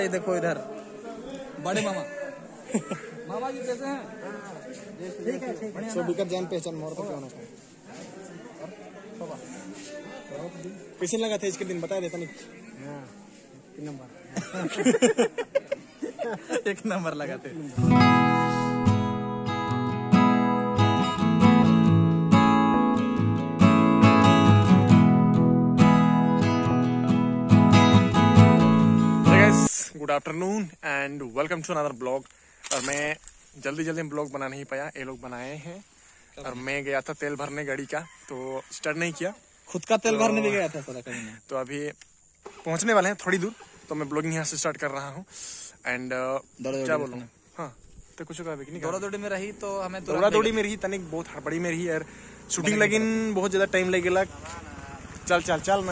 ये देखो इधर बड़े मामा मामा जी कैसे हैं? ठीक है ठीक है। विकट जैन पहचान मोर तो क्यों ना कैसे लगा था इसके दिन बता देता नहीं। एक नंबर लगाते। Good afternoon and welcome to another blog. और मैं जल्दी ब्लॉग बना नहीं पाया, ये लोग बनाए हैं। और मैं गया था तेल भरने गाड़ी का, तो स्टार्ट नहीं किया। खुद का तेल भरने भी गया था सारा कहीं। तो अभी पहुंचने वाले हैं थोड़ी दूर, तो मैं ब्लॉगिंग यहाँ से स्टार्ट कर रहा हूँ। एंड क्या बोलूँ, हाँ तो कुछ दौड़ा दौड़ी में रही तो हमें दौड़ा दौड़ी में रही, तनिक बहुत हड़बड़ी में रही यार। शूटिंग लेकिन बहुत ज्यादा टाइम लगेगा। चल ना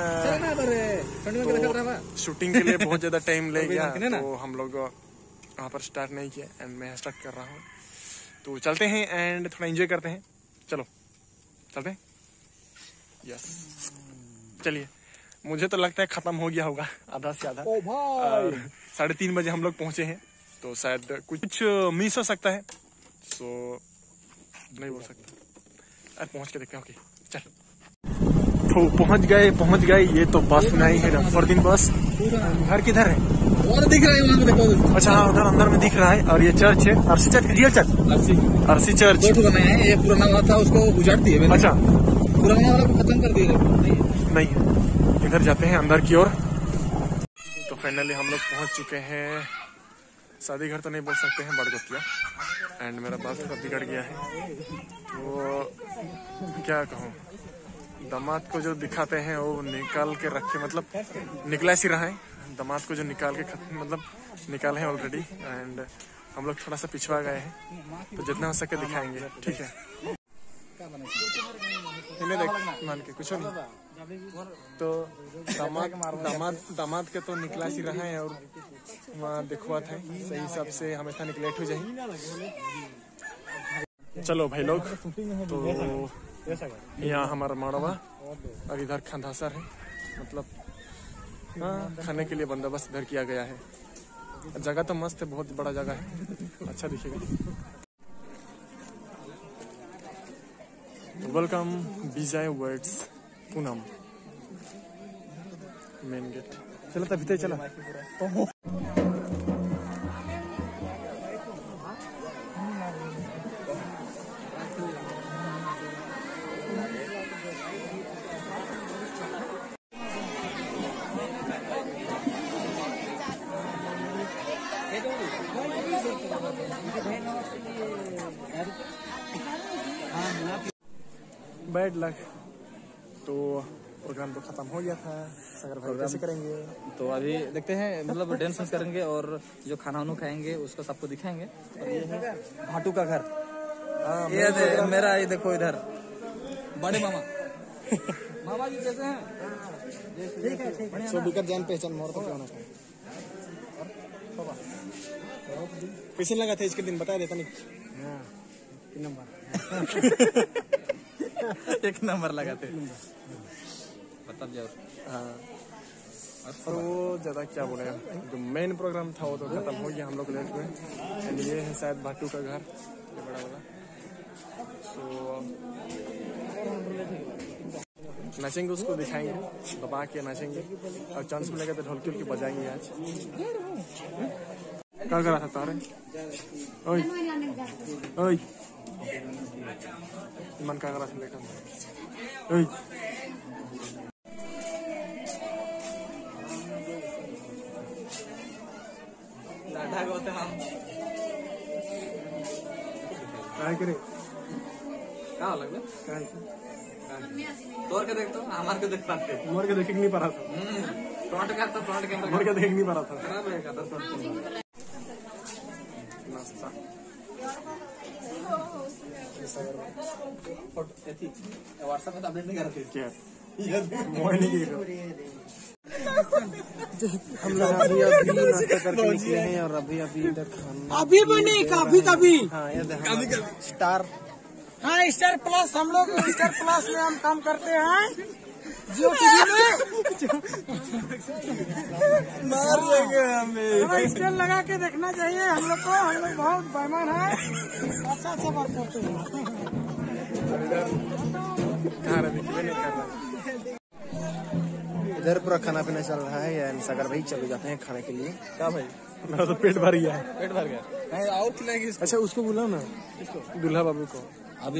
तो शूटिंग के लिए बहुत ज्यादा टाइम ले गया, तो हम लोग वहाँ पर स्टार्ट नहीं किया एंड मैं स्टार्ट कर रहा हूँ। तो चलते हैं एंड थोड़ा एंजॉय करते हैं। चलो चलते हैं। यस चलिए। मुझे तो लगता है खत्म हो गया होगा आधा से आधा। 3:30 बजे हम लोग पहुंचे हैं, तो शायद कुछ मिस हो सकता है, सो नहीं बोल सकता। अरे पहुंच के देखते हैं। ओके चल। तो पहुंच गए। ये तो बस नहीं है, रफरदीन बस। घर किधर है? और दिख रहा है वहाँ पे, देखो। अच्छा हाँ, उधर अंदर में दिख रहा है। और ये चर्च है, RC church, real church, RC church बनाया है। ये पुराना वाला था, उसको उजाड़ दिए। अच्छा, पुराना वाला को खत्म कर दिए। नहीं, इधर जाते हैं अंदर की ओर। तो फाइनली हम लोग पहुंच चुके हैं। शादी घर तो नहीं बोल सकते हैं, बड़गोतिया। एंड मेरा बाल थोड़ा बिगड़ गया है, तो क्या कहूँ, दामाद को जो दिखाते हैं वो निकाल के रखे, मतलब निकला सी रहा है। दामाद को जो निकाल के मतलब निकाले हैं ऑलरेडी। एंड हम लोग थोड़ा सा पिछवा गए हैं, तो जितना हो सके दिखाएंगे, ठीक है। इन्हें देख मान के कुछ नहीं, तो दामाद के तो निकला सी रहा है, और वहाँ दिखवा था सही हिसाब से हमेशा निकलेट हो जाए। चलो भाई लोग, तो यहाँ हमारा माड़वा और इधर खंधासर है, मतलब हाँ खाने के लिए बंदोबस्त इधर किया गया है। जगह तो मस्त है, बहुत बड़ा जगह है, अच्छा दिखेगा। Welcome Vijay weds Poonam main gate. चलो तभी तो चला। बैड लक, तो प्रोग्राम तो खत्म हो गया था। अगर भाई कैसे करेंगे, तो अभी देखते हैं, मतलब डांस करेंगे और जो खाना वाना खाएंगे उसको सबको दिखाएंगे। और ये है भाटू का घर। ये मेरा, ये देखो इधर बड़े मामा मामा जी कैसे हैं? ठीक है ठीक है। विकट जैन पहचान मोर तो क्यों ना कैसे लगा था इसके दिन बता देता नहीं। एक नंबर लगाते बता जाओ। हाँ, और वो ज्यादा क्या बोले, जो मेन प्रोग्राम था वो तो खत्म हो गया, हम लोग लेट हुए। एंड ये है शायद भाटू का घर, ये बड़ा वाला। तो नाचेंगे, उसको दिखाएंगे, दबा के नाचेंगे, और चांस मिलेगा तो ढोलकी उलकी बजाएंगे। आज क्या करा था तारे? ओए ओए मन का करा था देखा। ओए लाडा गोते हम काय करे, क्या लगता काय तोर के देख, तो हमारे को देख पाते, मोर के देख नहीं पा रहा था। फ्रंट का तो फ्रंट कैमरा मोर के देख नहीं पा रहा था। खराब है का तो फ्रंट नाश्ता व्हाट्सएप पे अपडेट नहीं करते क्या मोहिनी की। हम लोग अभी नाश्ता करके निकले हैं, और अभी इधर खाना अभी भी नहीं, कभी हाँ ये स्टार, हाँ स्टार प्लस, हम लोग स्टार प्लस में हम काम करते हैं। जियो टीवी में मार लेंगे हमें। स्टेल लगा के देखना चाहिए हम लोग को, हम लोग बहुत बेईमान है। अच्छा बात करते हैं। इधर पूरा खाना पीना चल रहा है या सागर भाई चले जाते हैं खाने के लिए। क्या भाई? मेरा तो पेट भर गया है। पेट भर गया नहीं और खिलाएगी। अच्छा उसको बुलाओ ना, दूल्हा बाबू को। अभी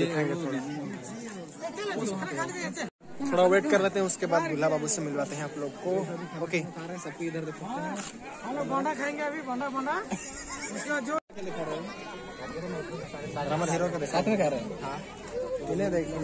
थोड़ा वेट कर लेते हैं, उसके बाद दूल्हा बाबू से मिलवाते हैं आप लोग को। ओके सबकी इधर देखो। हम लोग बोंडा खाएंगे अभी, बोंडा उसके बाद जो रामर हीरो का साथ में खा रहे हैं। हाँ इन्हें देखिए,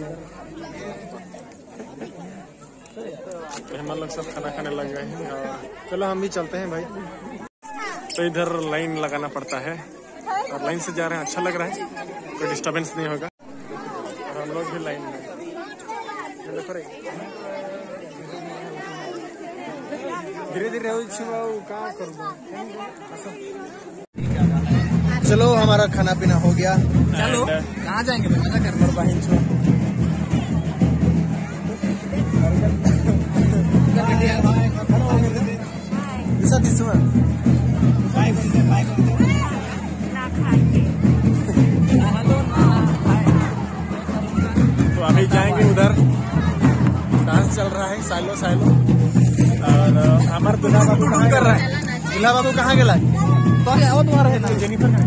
मेहमान लोग सब खाना खाने लग गए हैं और चलो हम भी चलते हैं भाई। तो इधर लाइन लगाना पड़ता है और लाइन से जा रहे हैं, अच्छा लग रहा है, कोई डिस्टर्बेंस नहीं होगा। और हम लोग भी लाइन में धीरे धीरे चलो हमारा खाना पीना हो गया। चलो कहाँ जाएंगे? मजा करना बहन छो। तो अभी जाएंगे उधर, डांस चल रहा है साइलो साइलो। और हमारे दूल्हा बाबू कहाँ कर रहा है? दूल्हा बाबू कहाँ गया? तो आओ तुम्हारा है ना जेनिफर का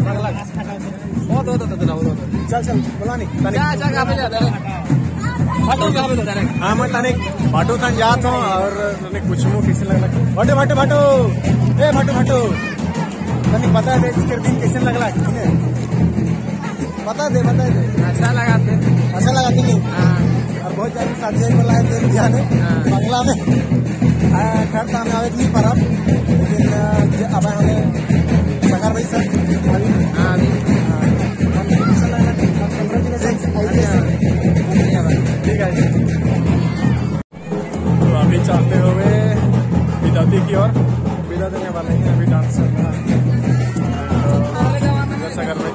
चल चल बोला नहीं हाँ मैं तने भाटो तन जात हूँ और तने कुछ मुँह कैसे लगला भाटो भाटो भाटो ए भाटो भाटो तने बता दे कि दिन कैसे लगला बता दे अच्छा लगा कि नहीं। और बहुत ज्यादा शादी बोला है तेरे जाने बंगला में घर सामने आवे नहीं पर लेकिन अब हमें सगर भाई सर ठीक है। तो अभी चलते हुए विदाती की ओर विदा देने वाले हैं। अभी डांस चल रहा है सगर भाई।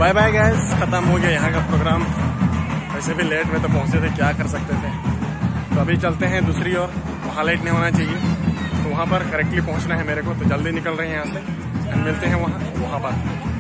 बाय बाय गाइस, खत्म हो गया यहाँ का प्रोग्राम। वैसे भी लेट में तो पहुंचे थे, क्या कर सकते थे। तो अभी चलते हैं दूसरी ओर, वहाँ लेट नहीं होना चाहिए, तो वहाँ पर करेक्टली पहुँचना है मेरे को। तो जल्दी निकल रहे हैं यहाँ से, मिलते हैं वहाँ पर।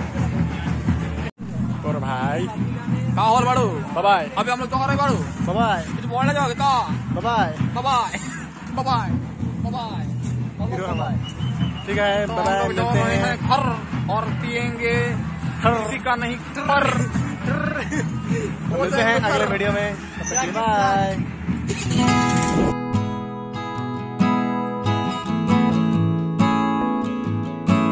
और भाई का होल बाड़ू बाय अभी हम लोग तो रहे बाड़ू बाय कुछ बोलने जाओगे का bye bye bye bye bye. ठीक है, तो बाय, हम लोग मिलते जा रहे हैं। हैं घर और पियेंगे किसी का नहीं पर मिलते हैं अगले वीडियो में। बाय।